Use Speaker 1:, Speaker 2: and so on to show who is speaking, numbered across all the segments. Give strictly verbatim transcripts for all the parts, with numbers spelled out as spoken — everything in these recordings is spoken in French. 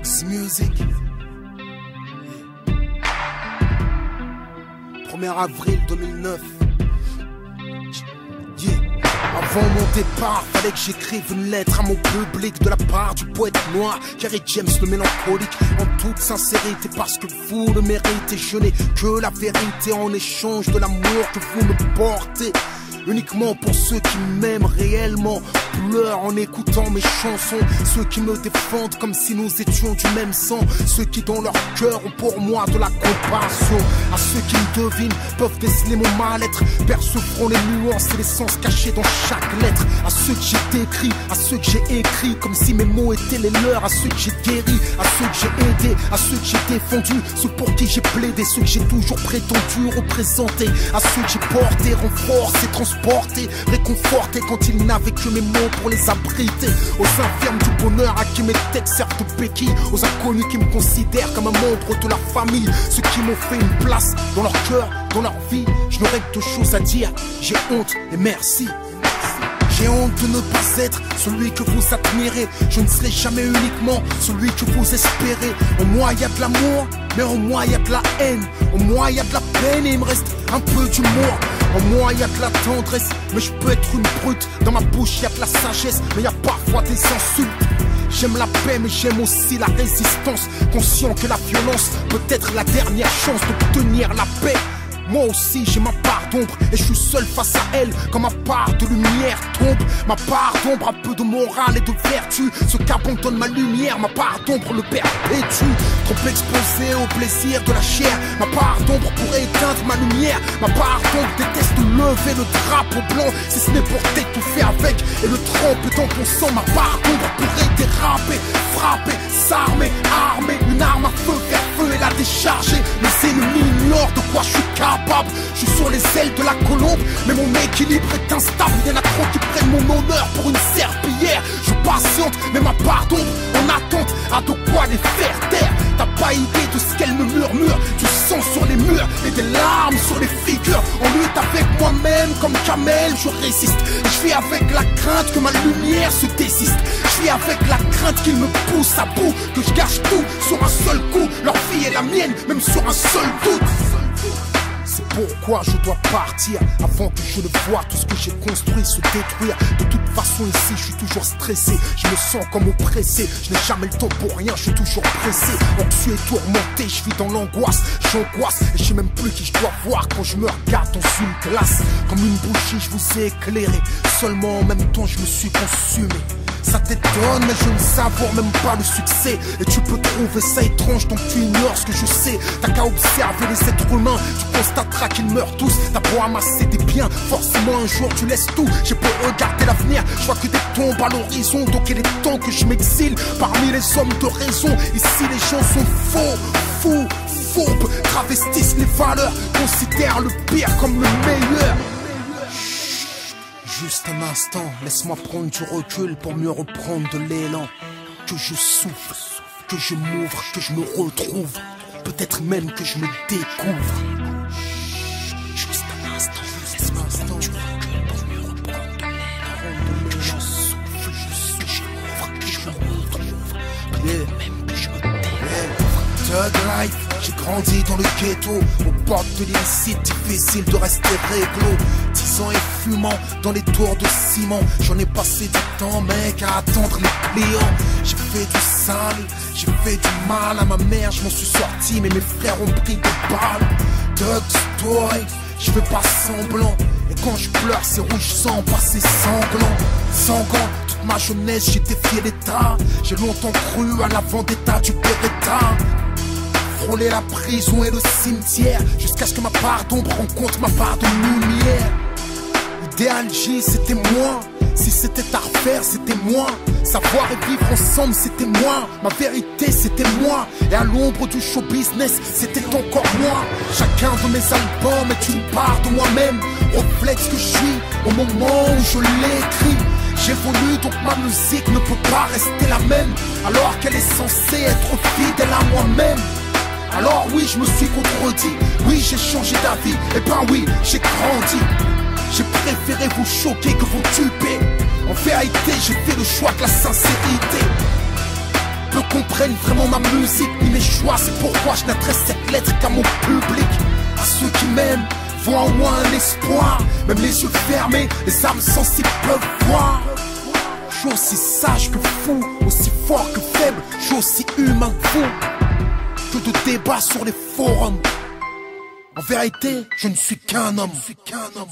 Speaker 1: X Music. premier avril deux mille neuf. Yeah. Avant mon départ, fallait que j'écrive une lettre à mon public de la part du poète noir, Kerry James le mélancolique, en toute sincérité parce que vous le méritez. Je n'ai que la vérité en échange de l'amour que vous me portez. Uniquement pour ceux qui m'aiment réellement, pleurent en écoutant mes chansons. Ceux qui me défendent comme si nous étions du même sang. Ceux qui dans leur cœur ont pour moi de la compassion. À ceux qui me devinent peuvent déceler mon mal-être, percevront les nuances et les sens cachés dans chaque lettre. À ceux que j'ai décrits, à ceux que j'ai écrits comme si mes mots étaient les leurs. À ceux que j'ai guéris, à ceux que j'ai aidés, à ceux que j'ai défendus, ceux pour qui j'ai plaidé, ceux que j'ai toujours prétendu représenter. À ceux que j'ai porté, renforcé, transporté, réconforté quand ils n'avaient que mes mots pour les abriter. Aux infirmes du bonheur à qui mes textes servent de béquilles, aux inconnus qui me considèrent comme un membre de la famille, ceux qui m'ont fait une place dans leur cœur, dans leur vie. Je n'aurai que deux choses à dire, j'ai honte et merci. J'ai honte de ne pas être celui que vous admirez. Je ne serai jamais uniquement celui que vous espérez. En moi y a de l'amour, mais en moi y a de la haine. En moi y a de la peine et il me reste un peu d'humour. En moi y a de la tendresse, mais je peux être une brute. Dans ma bouche y a de la sagesse, mais y a parfois des insultes. J'aime la paix mais j'aime aussi la résistance, conscient que la violence peut être la dernière chance d'obtenir la paix. Moi aussi j'ai ma part d'ombre et je suis seul face à elle. Quand ma part de lumière tombe, ma part d'ombre a peu de morale et de vertu. Ce qu'abandonne ma lumière, ma part d'ombre le perpétue. Trop exposé au plaisir de la chair, ma part d'ombre pourrait éteindre ma lumière. Ma part d'ombre déteste lever le drapeau blanc, si ce n'est pour t'étouffer avec et le tremper dans ton sang. Ma part d'ombre pourrait déraper, frapper, s'armer, armer, une arme à feu, faire feu et la décharger. Les ennemis ignorent de quoi je suis capable. Je suis sur les ailes de la colombe, mais mon équilibre est instable. Y'en a trop qui prennent mon honneur pour une serpillière. Je patiente, mais ma part d'ombre en attente a de quoi les faire taire. T'as pas idée de ce qu'elle me murmure, du sang sur les murs et des larmes sur les figures. En lutte avec moi-même comme Kamel, je résiste. Je vis avec la crainte que ma lumière se désiste. Je vis avec la crainte qu'ils me poussent à bout, que je gâche tout sur un seul coup. Leur vie est la mienne, même sur un seul doute. C'est pourquoi je dois partir avant que je ne voie tout ce que j'ai construit se détruire. De toute façon ici je suis toujours stressé, je me sens comme oppressé. Je n'ai jamais le temps pour rien, je suis toujours pressé. Anxieux et tourmenté, je vis dans l'angoisse. J'angoisse et je sais même plus qui je dois voir quand je me regarde dans une glace. Comme une bougie je vous ai éclairé, seulement en même temps je me suis consumé. Ça t'étonne mais je ne savoure même pas le succès. Et tu peux trouver ça étrange tant que tu ignores ce que je sais. T'as qu'à observer les êtres humains, tu constateras qu'ils meurent tous. T'as beau amasser des biens, forcément un jour tu laisses tout. J'ai beau regarder l'avenir, je vois que des tombes à l'horizon. Donc il est temps que je m'exile parmi les hommes de raison. Ici les gens sont faux, fous, fourbes, travestissent les valeurs, considèrent le pire comme le meilleur. Juste un instant, laisse-moi prendre du recul pour mieux reprendre de l'élan. Que je souffle, que je m'ouvre, que je me retrouve, peut-être même que je me découvre. Juste un instant, laisse-moi prendre du recul pour mieux reprendre de l'élan. Que je souffle, que je souffle, que je m'ouvre, que je me retrouve, peut-être même que je me découvre. Thug life, j'ai grandi dans le ghetto, aux portes de l'illicite, difficile de rester réglo. Dix ans et fumant dans les tours de ciment, j'en ai passé du temps mec à attendre les clients. J'ai fait du sale, j'ai fait du mal à ma mère, je m'en suis sorti mais mes frères ont pris des balles. Thug story, je fais pas semblant, et quand je pleure c'est rouge sang, pas c'est sanglant. Sanguin, toute ma jeunesse j'ai défié l'état, j'ai longtemps cru à la vendetta du Beretta. Frôler la prison et le cimetière, jusqu'à ce que ma part d'ombre rencontre ma part de lumière. Idéal J, c'était moi. Si c'était à refaire, c'était moi. Savoir et vivre ensemble, c'était moi. Ma vérité, c'était moi. Et à l'ombre du show business, c'était encore moi. Chacun de mes albums est une part de moi-même, reflète ce que je suis au moment où je l'écris. J'évolue donc ma musique ne peut pas rester la même, alors qu'elle est censée être fidèle à moi-même. Alors oui, je me suis contredit, oui j'ai changé d'avis, et ben oui, j'ai grandi. J'ai préféré vous choquer que vous tuer. En vérité, j'ai fait le choix de la sincérité. peu comprennent vraiment ma musique ni mes choix. C'est pourquoi je n'adresse cette lettre qu'à mon public. À ceux qui m'aiment, voient en moi un espoir. Même les yeux fermés, les âmes sensibles peuvent voir. Je suis aussi sage que fou, aussi fort que faible. Je suis aussi humain que vous. Que de débats sur les forums. En vérité, je ne suis qu'un homme. Je suis qu'un homme.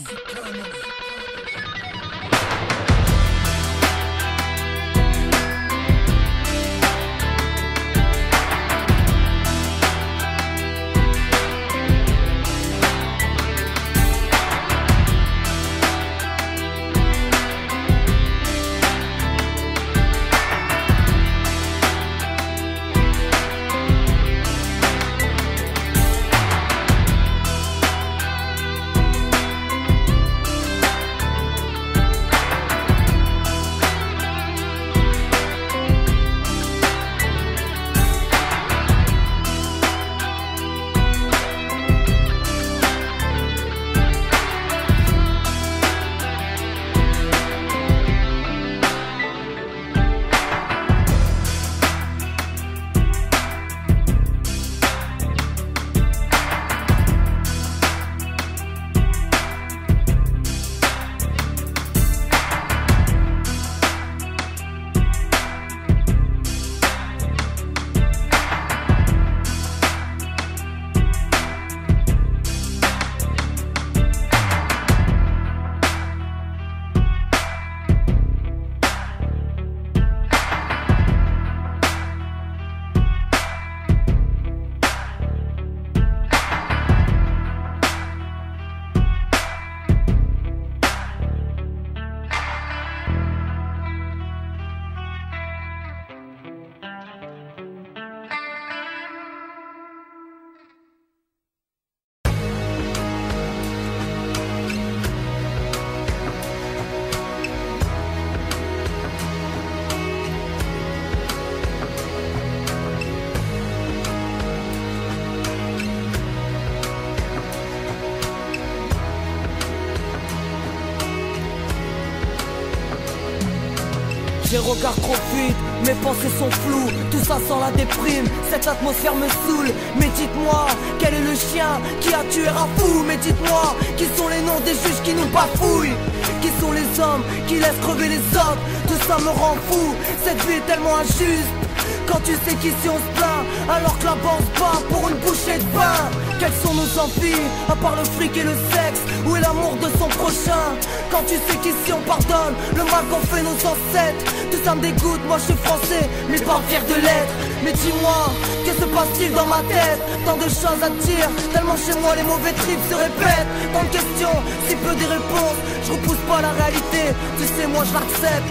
Speaker 2: J'ai regard trop vite, mes pensées sont floues. Tout ça sent la déprime, cette atmosphère me saoule. Mais dites-moi, quel est le chien qui a tué Rafou? Mais dites-moi, qui sont les noms des juges qui nous bafouillent? Qui sont les hommes qui laissent crever les autres? Tout ça me rend fou, cette vie est tellement injuste. Quand tu sais qu'ici on se plaint, alors que là-bas on se bat pour une bouchée de pain. Quelles sont nos envies, à part le fric et le sexe? Où est l'amour de son prochain? Quand tu sais qu'ici on pardonne le mal qu'ont fait nos ancêtres. Tout ça me dégoûte, moi je suis français, mais pas fier de l'être. Mais dis-moi, que se passe-t-il dans ma tête? Tant de choses à dire, tellement chez moi les mauvais trips se répètent. Tant de questions, si peu des réponses. Je repousse pas la réalité, tu sais moi je l'accepte.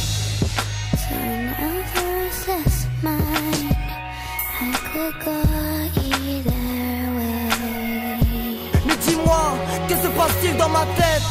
Speaker 2: Mais dis-moi, que se passe-t-il dans ma tête?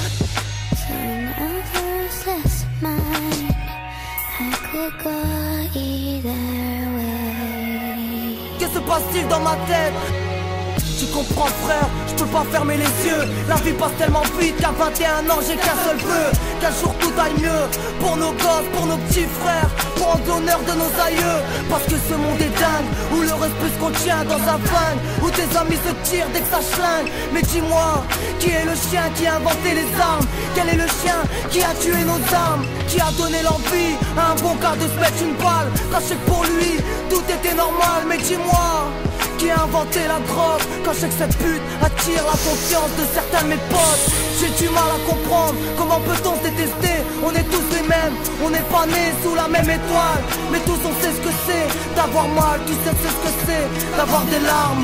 Speaker 2: Que se passe-t-il dans ma tête? Tu comprends frère, je peux pas fermer les yeux. La vie passe tellement vite qu'à vingt et un ans j'ai qu'un seul vœu, qu'un jour tout aille mieux. Pour nos gosses, pour nos petits frères, pour rendre l'honneur de nos aïeux. Parce que ce monde est dingue, où le respect se contient dans un flingue, où tes amis se tirent dès que ça schlingue. Mais dis-moi, qui est le chien qui a inventé les armes? Quel est le chien qui a tué nos âmes? Qui a donné l'envie à un bon gars de se mettre une balle? Sachez que pour lui, tout était normal. Mais dis-moi, qui a inventé la drogue? Quand je sais que cette pute attire la confiance de certains de mes potes. J'ai du mal à comprendre, comment peut-on se détester? On est tous les mêmes, on n'est pas nés sous la même étoile. Mais tous on sait ce que c'est d'avoir mal, tu sais ce que c'est d'avoir des larmes.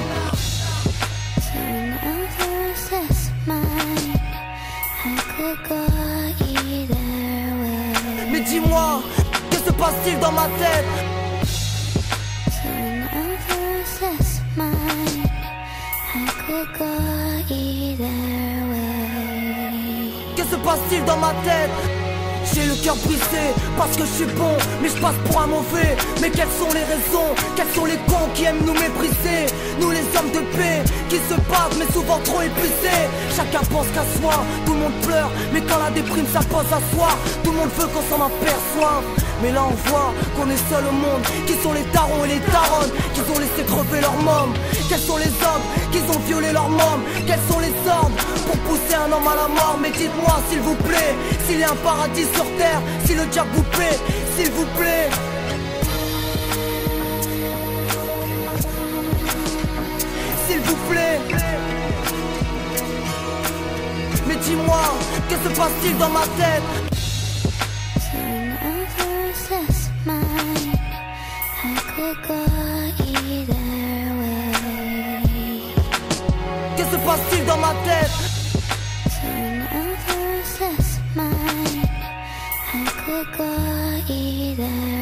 Speaker 2: Mais dis-moi, que se passe-t-il dans ma tête? Que se passe-t-il dans ma tête? J'ai le cœur brisé parce que je suis bon, mais je passe pour un mauvais. Mais quelles sont les raisons? Quels sont les cons qui aiment nous mépriser? Nous les hommes de paix qui se battent mais souvent trop épuisés. Chacun pense qu'à soi, tout le monde pleure, mais quand la déprime s'impose à soi, tout le monde veut qu'on s'en aperçoive. Mais là on voit qu'on est seul au monde. Qui sont les tarons et les taronnes qui ont laissé crever leurs mômes? Quels sont les hommes qui ont violé leurs mômes? Quels sont les ordres pour pousser un homme à la mort? Mais dites-moi s'il vous plaît, s'il y a un paradis sur terre, si le diable vous plaît, s'il vous plaît. S'il vous plaît. Mais dis-moi, que se passe-t-il dans ma tête? Que se passe-t-il dans ma tête?
Speaker 3: I could go either